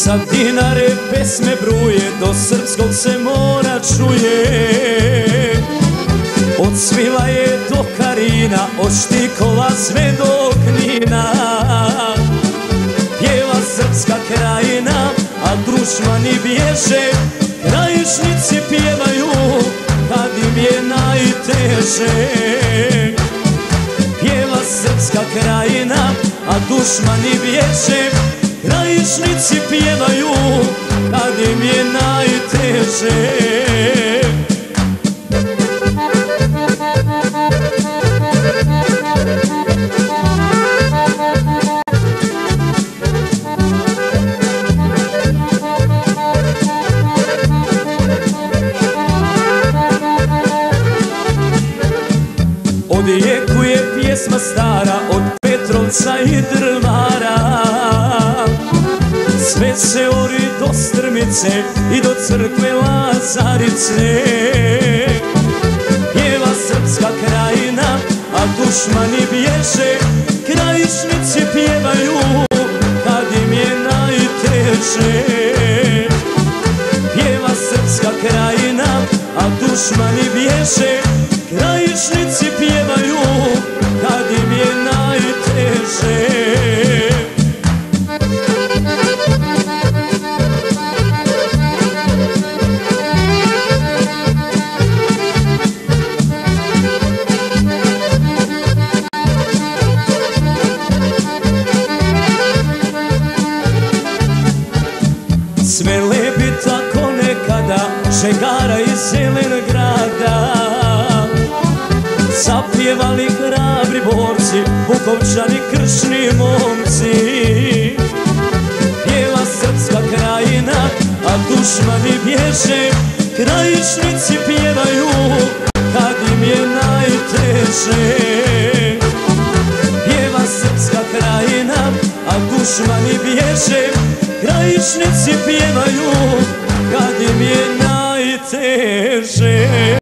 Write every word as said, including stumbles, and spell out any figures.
Sa Dinare pesme bruje, do Srpskog se mora čuje. Od Svilaje do Karina, od Štikova sve do Knina. Pjeva srpska krajina, a drušmani bježe. Krajišnici pjevaju kad im je najteže. Pjeva srpska krajina, a dušmani bježe. Krajišnici pjevaju kad im je najteže. Odjekuje pjesma stara od Petrovca i Drvara. Sve se ori do Strmice i do crkve Lazarice. Pjeva srpska krajina, a dušmani bježe. Krajišnici pjevaju kad im je najteže. Pjeva srpska krajina, a dušmani bježe. Krajišnici pjevaju kad im je najteže. Sve lepi tako nekada, Žegara iz Zelengrada. Zapjevali hrabri borci, Bukovčani kršni momci. Pjeva srpska krajina, a dušmani bježe. Krajišnici pjevaju kad im je najteže. Pjeva srpska krajina, a dušmani bježe. Krajišnici pjevaju kad im je najteže.